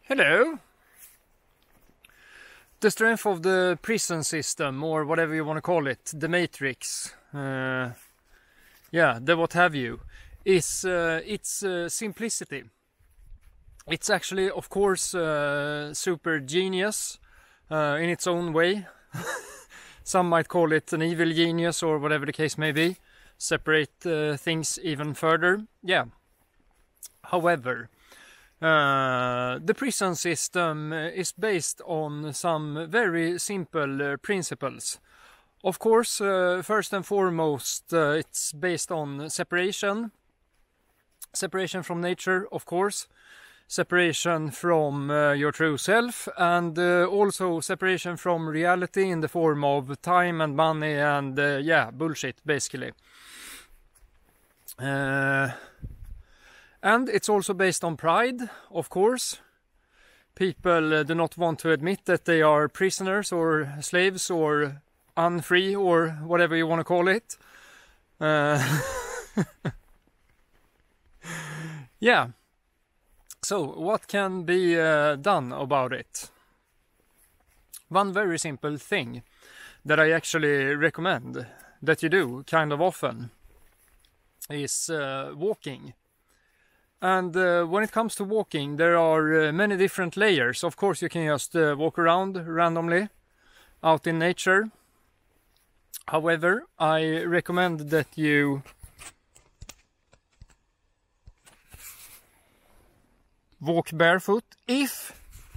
Hello. The strength of the prison system, or whatever you want to call it, the matrix, the what have you, is its simplicity. It's actually, of course, super genius in its own way. Some might call it an evil genius, or whatever the case may be. Separate things even further. Yeah. However, the prison system is based on some very simple principles. Of course, first and foremost, it's based on separation. Separation from nature, of course. Separation from your true self, and also separation from reality in the form of time and money and bullshit, basically. And it's also based on pride, of course. People do not want to admit that they are prisoners or slaves or unfree or whatever you want to call it. Yeah. So, what can be done about it? One very simple thing that I actually recommend that you do kind of often is walking. And when it comes to walking, there are many different layers. Of course, you can just walk around randomly out in nature. However, I recommend that you walk barefoot if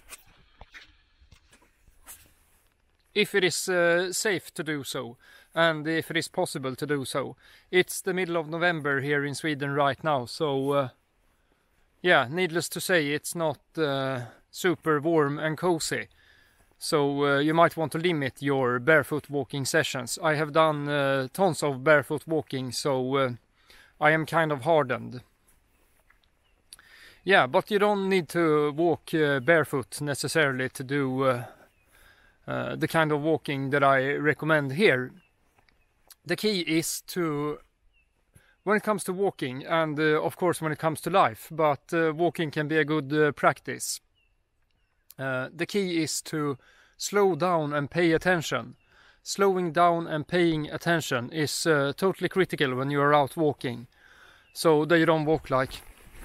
it is safe to do so, and if it is possible to do so. It's the middle of November here in Sweden right now, so needless to say, it's not super warm and cozy. So you might want to limit your barefoot walking sessions. I have done tons of barefoot walking, so I am kind of hardened. Yeah, but you don't need to walk barefoot necessarily to do the kind of walking that I recommend here. The key is to, when it comes to walking, and of course when it comes to life, but walking can be a good practice. The key is to slow down and pay attention. Slowing down and paying attention is totally critical when you are out walking. So that you don't walk like...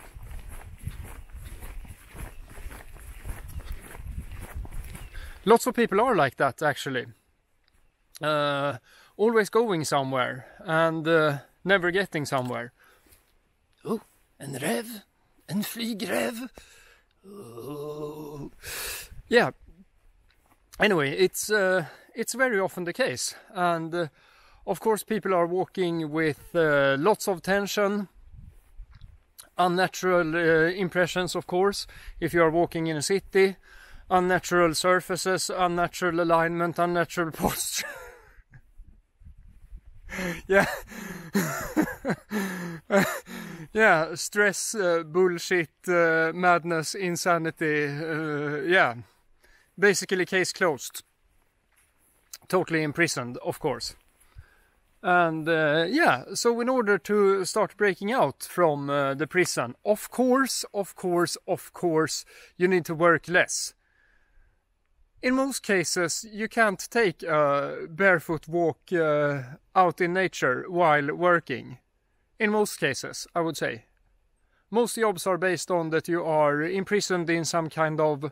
Lots of people are like that, actually. Always going somewhere and never getting somewhere. Oh, en räv, en flygräv. Oh. Yeah. Anyway, it's very often the case, and of course people are walking with lots of tension, unnatural impressions, of course, if you are walking in a city. Unnatural surfaces, unnatural alignment, unnatural posture. Yeah. Yeah, stress, bullshit, madness, insanity. Yeah. Basically case closed. Totally imprisoned, of course. And so in order to start breaking out from the prison, of course, you need to work less. In most cases, you can't take a barefoot walk out in nature while working. In most cases, I would say. Most jobs are based on that you are imprisoned in some kind of...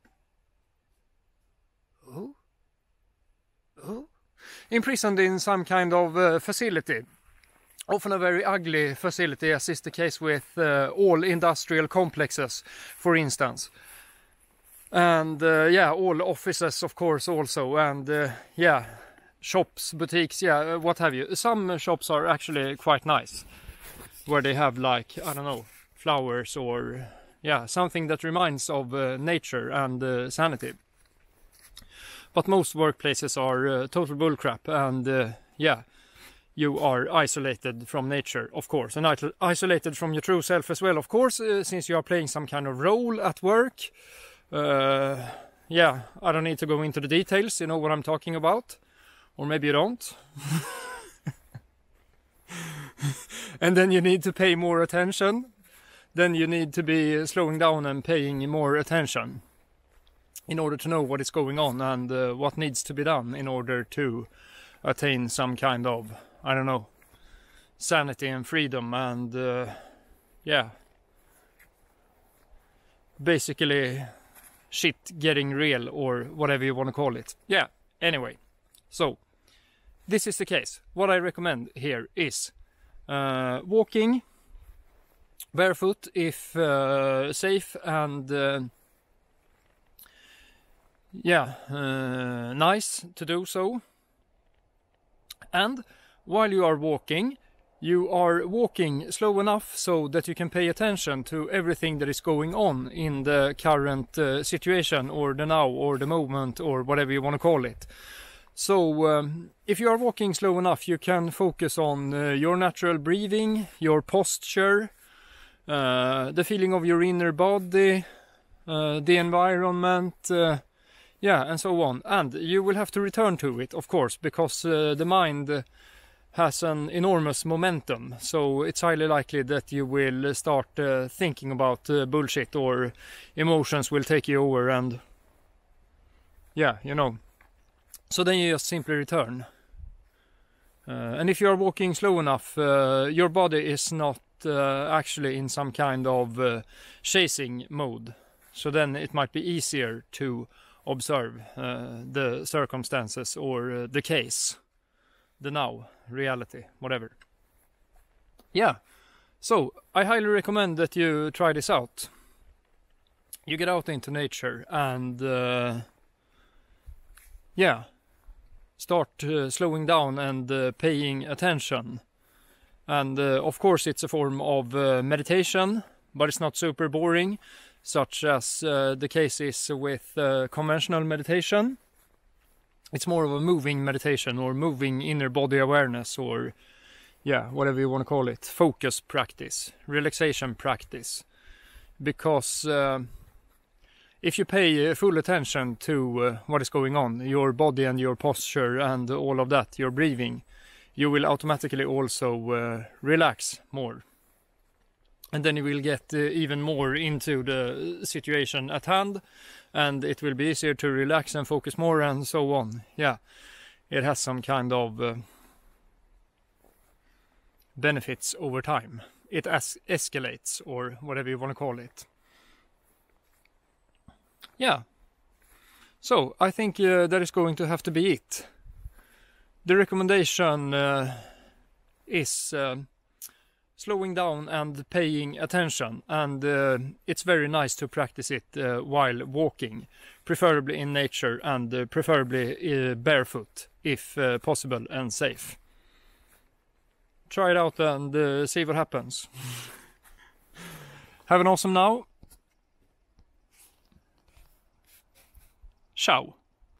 Imprisoned in some kind of facility. Often a very ugly facility, as is the case with all industrial complexes, for instance. And all offices, of course, also, and shops, boutiques, what have you. Some shops are actually quite nice, where they have, like, I don't know, flowers or something that reminds of nature and sanity. But most workplaces are total bullcrap, and you are isolated from nature, of course, and isolated from your true self as well, of course, since you are playing some kind of role at work. I don't need to go into the details, you know what I'm talking about. Or maybe you don't. And then you need to pay more attention then you need to be slowing down and paying more attention in order to know what is going on and what needs to be done in order to attain some kind of, I don't know, sanity and freedom and yeah, basically shit getting real or whatever you want to call it. Yeah, anyway, so this is the case. What I recommend here is walking barefoot if safe and yeah, nice to do so. And while you are walking slow enough so that you can pay attention to everything that is going on in the current situation or the now or the moment or whatever you want to call it. So if you are walking slow enough, you can focus on your natural breathing, your posture, the feeling of your inner body, the environment, yeah, and so on. And you will have to return to it, of course, because the mind has an enormous momentum. So it's highly likely that you will start thinking about bullshit, or emotions will take you over, and yeah, you know. So then you just simply return. And if you are walking slow enough, your body is not actually in some kind of chasing mode. So then it might be easier to observe the circumstances or the case, the now, reality, whatever. Yeah, so I highly recommend that you try this out. You get out into nature and yeah, start slowing down and paying attention. And of course it's a form of meditation, but it's not super boring, such as the case is with conventional meditation. It's more of a moving meditation or moving inner body awareness, or yeah, whatever you want to call it, focus practice, relaxation practice. Because if you pay full attention to what is going on, your body and your posture and all of that, your breathing, you will automatically also relax more. And then you will get even more into the situation at hand, and it will be easier to relax and focus more and so on. Yeah, it has some kind of benefits over time. It escalates, or whatever you want to call it. Yeah, so I think that is going to have to be it. The recommendation is slowing down and paying attention, and it's very nice to practice it while walking, preferably in nature and preferably barefoot if possible and safe. Try it out and see what happens. Have an awesome now. Ciao.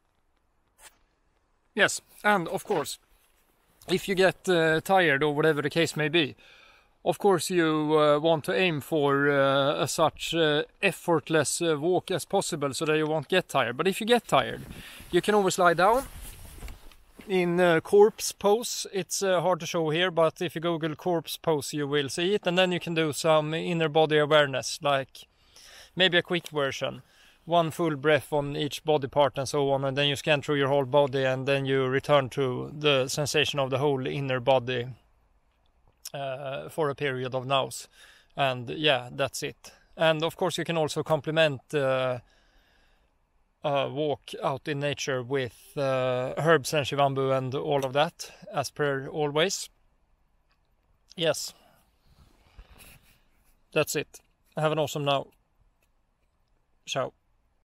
Yes, and of course, if you get tired or whatever the case may be, of course you want to aim for such effortless walk as possible so that you won't get tired. But if you get tired, you can always lie down in corpse pose. It's hard to show here, but if you Google corpse pose you will see it. And then you can do some inner body awareness, like maybe a quick version. One full breath on each body part and so on, and then you scan through your whole body, and then you return to the sensation of the whole inner body for a period of nows. And yeah, that's it. And of course you can also complement a walk out in nature with herbs and shivambu and all of that, as per always. Yes, that's it. Have an awesome now. Ciao.